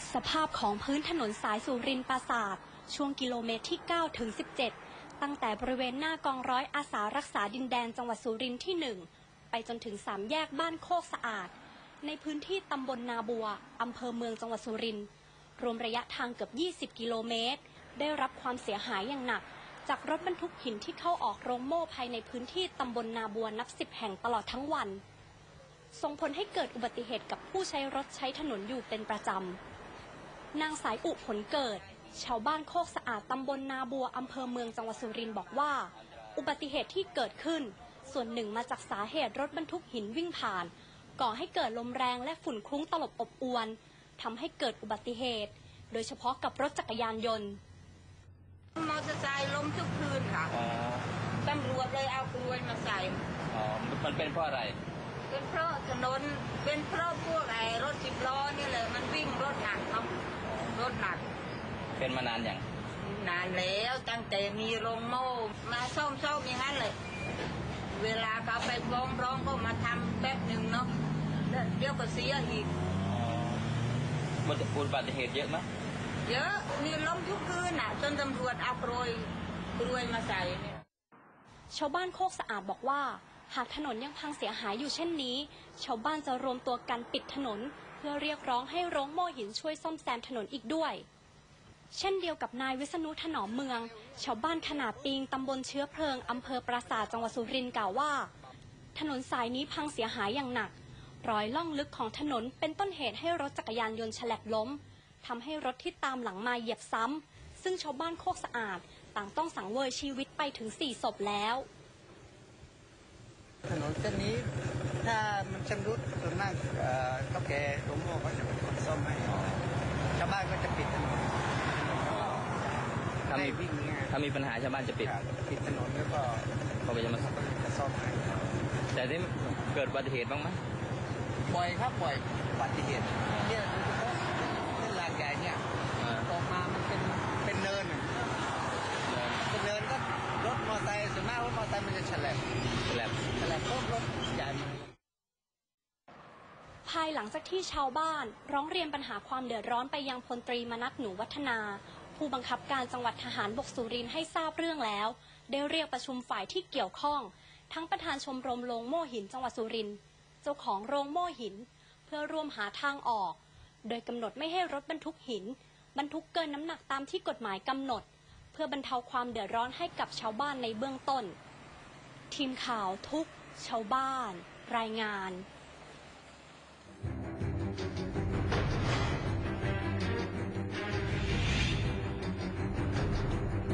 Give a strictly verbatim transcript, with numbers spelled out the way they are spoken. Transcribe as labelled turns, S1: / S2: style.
S1: สภาพของพื้นถนนสายสุรินทร์ปราสาทช่วงกิโลเมตรที่เก้าถึงสิบเจ็ดตั้งแต่บริเวณหน้ากองร้อยอาสารักษาดินแดนจังหวัดสุรินทร์ที่หนึ่งไปจนถึงสามแยกบ้านโคกสะอาดในพื้นที่ตำบลนาบัวอำเภอเมืองจังหวัดสุรินทร์รวมระยะทางเกือบยี่สิบกิโลเมตรได้รับความเสียหายอย่างหนักจากรถบรรทุกหินที่เข้าออกโรงโม่ภายในพื้นที่ตำบลนาบัวนับสิบแห่งตลอดทั้งวันส่งผลให้เกิดอุบัติเหตุกับผู้ใช้รถใช้ถนนอยู่เป็นประจำนางสายอุผลเกิดชาวบ้านโคกสะอาดตำบลนาบัวอำเภอเมืองจังหวัดสุรินทร์บอกว่าอุบัติเหตุที่เกิดขึ้นส่วนหนึ่งมาจากสาเหตุรถบรรทุกหินวิ่งผ่านก่อให้เกิดลมแรงและฝุ่นคลุ้งตลบอบอวนทำให้เกิดอุบัติเหตุโดยเฉพาะกับรถจักรยานยนต์
S2: มอเตอร์ไซค์ล้มทุกคืนค่ะตำรวจเลยเอากลวยมาใส่
S3: อ๋อมันเป็นเพราะอะไร
S2: เป็นเพราะถนนเป็นเพราะพวกไอ้รถสิบล้อนี่เลยมันวิ่งรถหนักเนาะรถหนัก
S3: เป็นมานานอย่าง
S2: นานแล้วตั้งแต่มีโรงโม่มาซ่อมซ่อมอย่างนั้นเลยเวลาเขาไปฟ้องร้องก็มาทำแป๊บหนึ่งเนาะเดี๋ยวก็เสียอีก
S3: มันจะอุบัติเหตุเยอะไหม
S2: เยอะนี่ล้มทุกคืนน่ะจนตำรวจเอากลวยกลวยมาใส่เนี่ย
S1: ชาวบ้านโคกสะอาดบอกว่าหากถนนยังพังเสียหายอยู่เช่นนี้ชาวบ้านจะรวมตัวกันปิดถนนเพื่อเรียกร้องให้โรงโม่หินช่วยซ่อมแซมถนนอีกด้วยเช่นเดียวกับนายวิษณุถนอมเมืองชาวบ้านขนาดปิงตำบลเชื้อเพลิงอำเภอปราสาทจังหวัดสุรินทร์กล่าวว่าถนนสายนี้พังเสียหายอย่างหนักรอยล่องลึกของถนนเป็นต้นเหตุให้รถจักรยานยนต์ฉลับล้มทำให้รถที่ตามหลังมาเหยียบซ้ำซึ่งชาวบ้านโคกสะอาดต่างต้องสังเวยชีวิตไปถึงสี่ศพแล้ว
S4: ถนนเส้นนี้ถ้ามันชำรุดส่วนมากเท่าแก่โรงโม่เขาจะเป็นคนซ่อมให้ชาวบ้านก็จะปิดถนน
S3: ถ้ามีวิ่งถ้ามีปัญหาชาวบ้านจะปิด
S4: ปิดถนนแล้วก็
S3: เขาก็จะมา
S4: จะซ่อมให้
S3: แต่ที่เกิดอุบัติเหตุบ้างไหม
S4: บ่อยครับบ่อยอุบัติเหตุเนี่ยโดยเฉพาะเส้นลานใหญ่เนี่ยออกมามันเป็นเป็นเนินเป็นเนินก็รถมอเตอร์ไซค์ส่วนมากรถมอเตอร์ไซค์มันจะฉลับ
S3: ฉลับ
S4: ฉลับรถรถใหญ่
S1: ภายหลังจากที่ชาวบ้านร้องเรียนปัญหาความเดือดร้อนไปยังพลตรีมนัสหนูวัฒนาผู้บังคับการจังหวัดทหารบกสุรินทร์ให้ทราบเรื่องแล้วได้เรียกประชุมฝ่ายที่เกี่ยวข้องทั้งประธานชมรมโรงโม่หินจังหวัดสุรินทร์เจ้าของโรงโม่หินเพื่อร่วมหาทางออกโดยกำหนดไม่ให้รถบรรทุกหินบรรทุกเกินน้ำหนักตามที่กฎหมายกำหนดเพื่อบรรเทาความเดือดร้อนให้กับชาวบ้านในเบื้องต้นทีมข่าวทุกชาวบ้านรายงาน